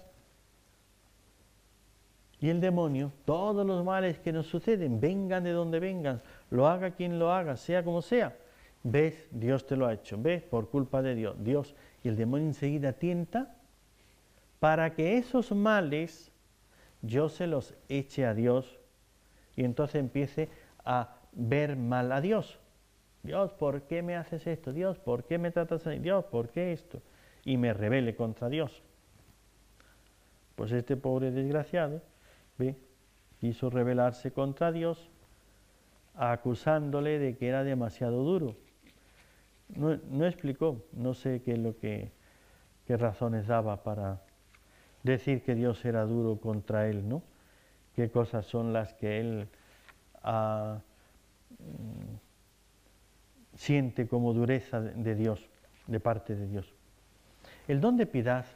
Y el demonio, todos los males que nos suceden, vengan de donde vengan, lo haga quien lo haga, sea como sea, ves, Dios te lo ha hecho, ves, por culpa de Dios, Dios, y el demonio enseguida tienta para que esos males yo se los eche a Dios y entonces empiece a ver mal a Dios. Dios, ¿por qué me haces esto? Dios, ¿por qué me tratas así? Dios, ¿por qué esto? Y me rebele contra Dios. Pues este pobre desgraciado, ¿ve?, quiso rebelarse contra Dios acusándole de que era demasiado duro. No, no explicó, no sé qué es lo que, qué razones daba para decir que Dios era duro contra él, ¿no? Qué cosas son las que él ah, siente como dureza de Dios, de parte de Dios. El don de piedad,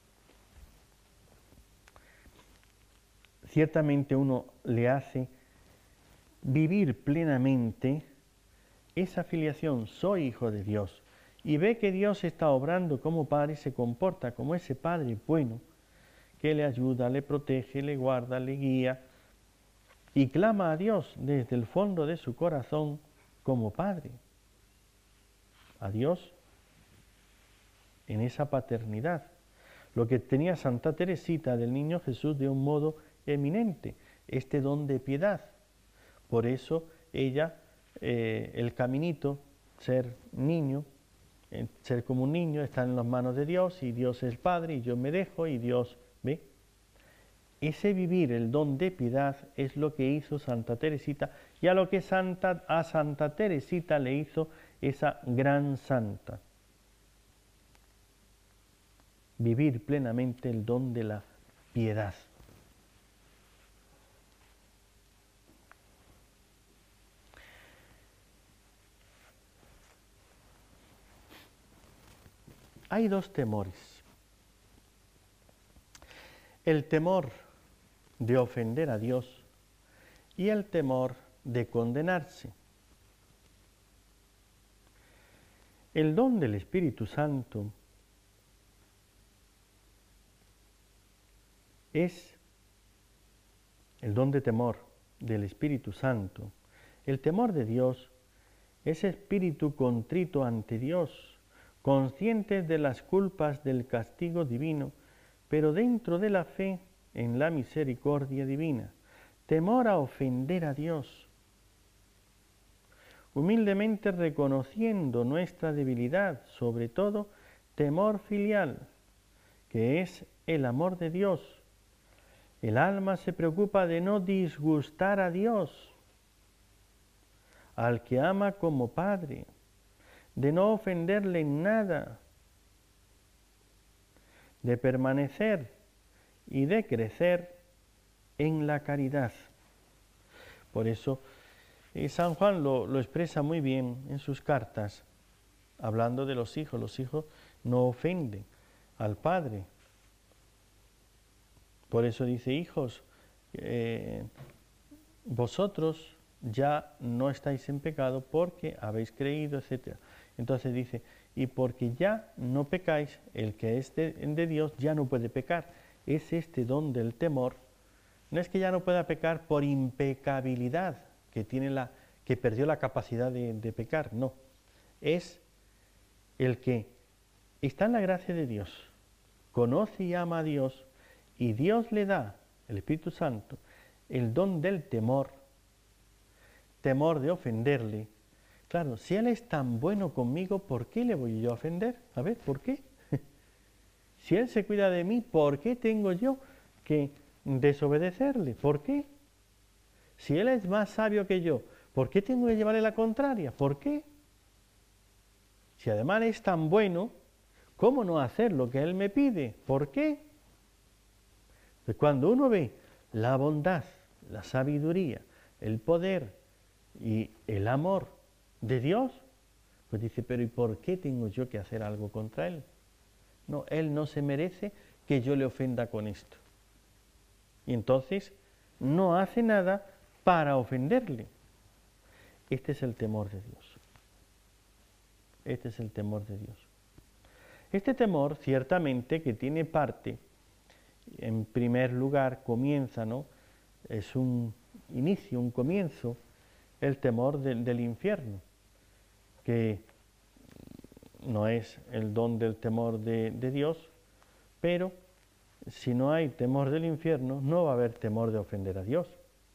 ciertamente uno le hace vivir plenamente esa filiación, soy hijo de Dios, y ve que Dios está obrando como Padre y se comporta como ese Padre bueno, que le ayuda, le protege, le guarda, le guía, y clama a Dios desde el fondo de su corazón como Padre. A Dios en esa paternidad. Lo que tenía Santa Teresita del Niño Jesús de un modo eminente, este don de piedad. Por eso ella, eh, el caminito, ser niño, eh, ser como un niño, está en las manos de Dios, y Dios es Padre, y yo me dejo, y Dios ve. Ese vivir el don de piedad es lo que hizo Santa Teresita, y a lo que Santa, a Santa Teresita le hizo esa gran santa. Vivir plenamente el don de la piedad. Hay dos temores. El temor de ofender a Dios y el temor de condenarse. El don del Espíritu Santo es el don de temor del Espíritu Santo. El temor de Dios es espíritu contrito ante Dios, conscientes de las culpas del castigo divino, pero dentro de la fe en la misericordia divina, temor a ofender a Dios, humildemente reconociendo nuestra debilidad, sobre todo temor filial, que es el amor de Dios. El alma se preocupa de no disgustar a Dios, al que ama como Padre, de no ofenderle en nada, de permanecer y de crecer en la caridad. Por eso eh, San Juan lo, lo expresa muy bien en sus cartas, hablando de los hijos. Los hijos no ofenden al Padre. Por eso dice, hijos, eh, vosotros ya no estáis en pecado porque habéis creído, etcétera. Entonces dice, y porque ya no pecáis, el que es de, de Dios ya no puede pecar. Es este don del temor. No es que ya no pueda pecar por impecabilidad, que, tiene la, que perdió la capacidad de, de pecar, no. Es el que está en la gracia de Dios, conoce y ama a Dios, y Dios le da, el Espíritu Santo, el don del temor, temor de ofenderle. Claro, si Él es tan bueno conmigo, ¿por qué le voy yo a ofender? A ver, ¿por qué? Si Él se cuida de mí, ¿por qué tengo yo que desobedecerle? ¿Por qué? Si Él es más sabio que yo, ¿por qué tengo que llevarle la contraria? ¿Por qué? Si además es tan bueno, ¿cómo no hacer lo que Él me pide? ¿Por qué? Pues cuando uno ve la bondad, la sabiduría, el poder y el amor de Dios, pues dice, pero ¿y por qué tengo yo que hacer algo contra Él? No, Él no se merece que yo le ofenda con esto. Y entonces no hace nada para ofenderle. Este es el temor de Dios. Este es el temor de Dios. Este temor, ciertamente, que tiene parte, en primer lugar, comienza, ¿no? Es un inicio, un comienzo, el temor de, del infierno, que no es el don del temor de, de Dios, pero si no hay temor del infierno, no va a haber temor de ofender a Dios.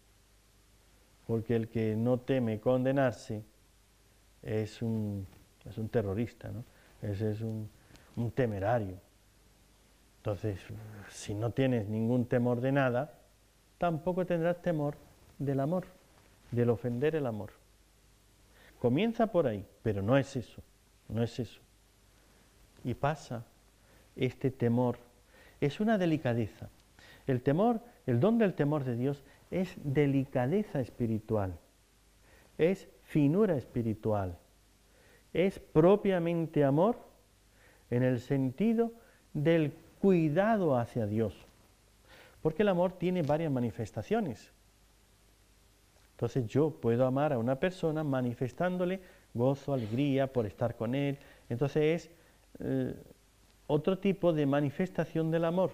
Porque el que no teme condenarse es un, es un terrorista, ¿no? Ese es un, un temerario. Entonces, si no tienes ningún temor de nada, tampoco tendrás temor del amor, del ofender el amor. Comienza por ahí, pero no es eso, no es eso. Y pasa este temor, es una delicadeza. El temor, el don del temor de Dios es delicadeza espiritual, es finura espiritual, es propiamente amor en el sentido del cuidado hacia Dios. Porque el amor tiene varias manifestaciones. Entonces yo puedo amar a una persona manifestándole gozo, alegría por estar con él. Entonces es eh, otro tipo de manifestación del amor.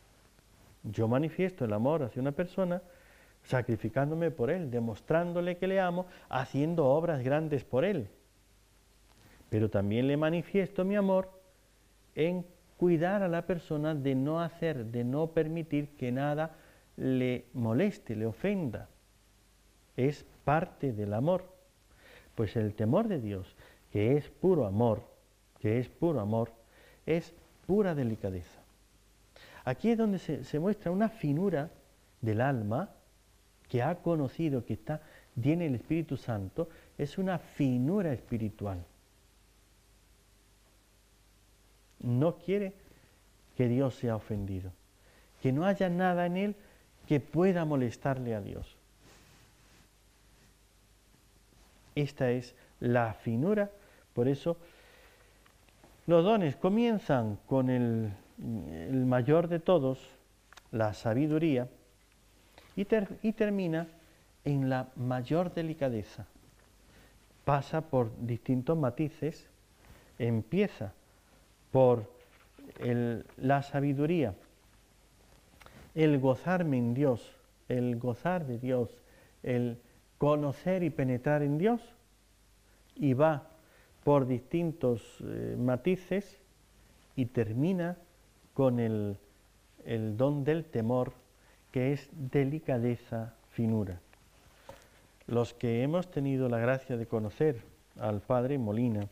Yo manifiesto el amor hacia una persona sacrificándome por él, demostrándole que le amo, haciendo obras grandes por él. Pero también le manifiesto mi amor en cuidar a la persona de no hacer, de no permitir que nada le moleste, le ofenda. Es parte del amor. Pues el temor de Dios, que es puro amor, que es puro amor, es pura delicadeza. Aquí es donde se, se muestra una finura del alma que ha conocido, que está, tiene el Espíritu Santo, es una finura espiritual. No quiere que Dios sea ofendido, que no haya nada en él que pueda molestarle a Dios. Esta es la finura, por eso los dones comienzan con el, el mayor de todos, la sabiduría, y, ter, y termina en la mayor delicadeza. Pasa por distintos matices, empieza por el, la sabiduría, el gozarme en Dios, el gozar de Dios, el conocer y penetrar en Dios, y va por distintos eh, matices y termina con el el don del temor, que es delicadeza, finura. Los que hemos tenido la gracia de conocer al padre Molina, el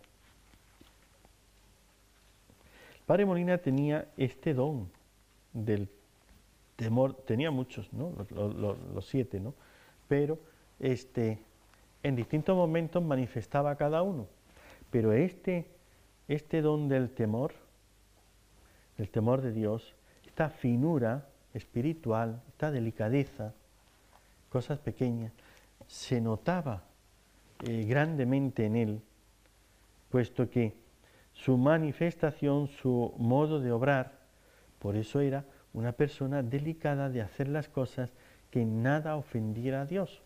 padre Molina tenía este don del temor, tenía muchos, ¿no? Los, los, los siete, ¿no? Pero este, en distintos momentos manifestaba cada uno. Pero este, este don del temor, el temor de Dios, esta finura espiritual, esta delicadeza, cosas pequeñas, se notaba eh, grandemente en él, puesto que su manifestación, su modo de obrar, por eso era una persona delicada de hacer las cosas que en nada ofendiera a Dios.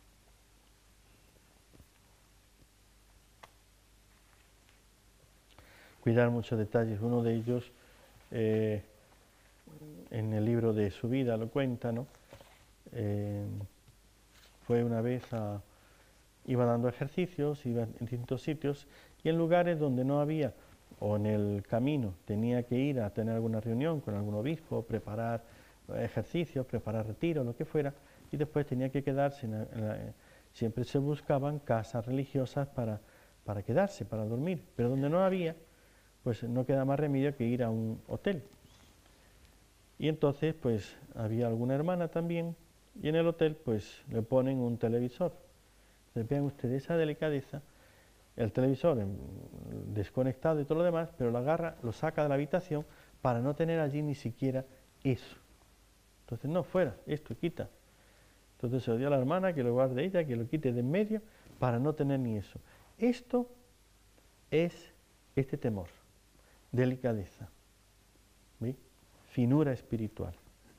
Cuidar muchos detalles. Uno de ellos, eh, en el libro de su vida lo cuenta, ¿no? Eh, fue una vez a, iba dando ejercicios, iba en distintos sitios, y en lugares donde no había, o en el camino tenía que ir a tener alguna reunión con algún obispo, preparar ejercicios, preparar retiro, lo que fuera, y después tenía que quedarse, en la, en la, siempre se buscaban casas religiosas para, para quedarse, para dormir, pero donde no había, pues no queda más remedio que ir a un hotel. Y entonces, pues había alguna hermana también, y en el hotel, pues le ponen un televisor. Entonces, vean ustedes esa delicadeza, el televisor desconectado y todo lo demás, pero lo agarra, lo saca de la habitación para no tener allí ni siquiera eso. Entonces, no, fuera, esto, quita. Entonces se lo dio a la hermana, que lo guarde ella, que lo quite de en medio, para no tener ni eso. Esto es este temor, delicadeza, ¿sí? Finura espiritual.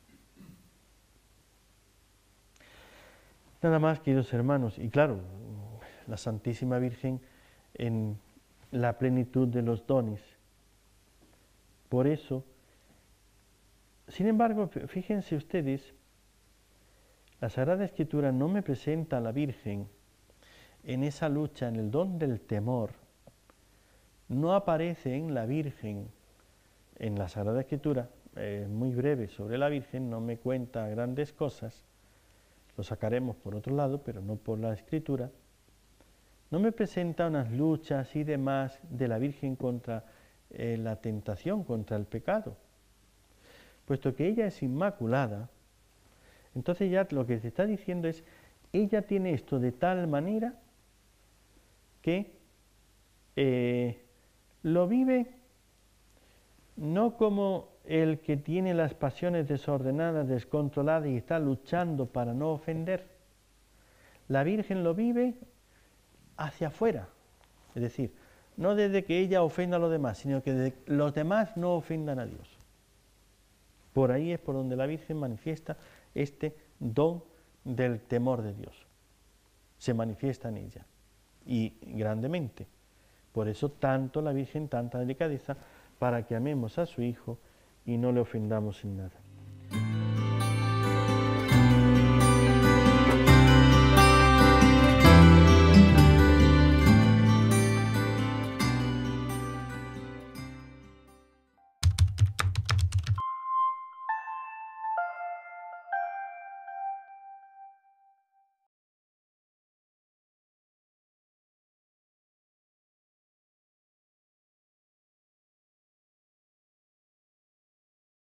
Nada más, queridos hermanos, y claro, la Santísima Virgen en la plenitud de los dones. Por eso, sin embargo, fíjense ustedes, la Sagrada Escritura no me presenta a la Virgen en esa lucha, en el don del temor. No aparece en la Virgen, en la Sagrada Escritura, eh, muy breve sobre la Virgen, no me cuenta grandes cosas, lo sacaremos por otro lado, pero no por la Escritura. No me presenta unas luchas y demás de la Virgen contra eh, la tentación, contra el pecado. Puesto que ella es inmaculada, entonces ya lo que se está diciendo es, ella tiene esto de tal manera que eh, lo vive no como el que tiene las pasiones desordenadas, descontroladas y está luchando para no ofender. La Virgen lo vive hacia afuera, es decir, no desde que ella ofenda a los demás, sino que desde que los demás no ofendan a Dios. Por ahí es por donde la Virgen manifiesta este don del temor de Dios. Se manifiesta en ella, y grandemente. Por eso tanto la Virgen, tanta delicadeza, para que amemos a su Hijo y no le ofendamos en nada.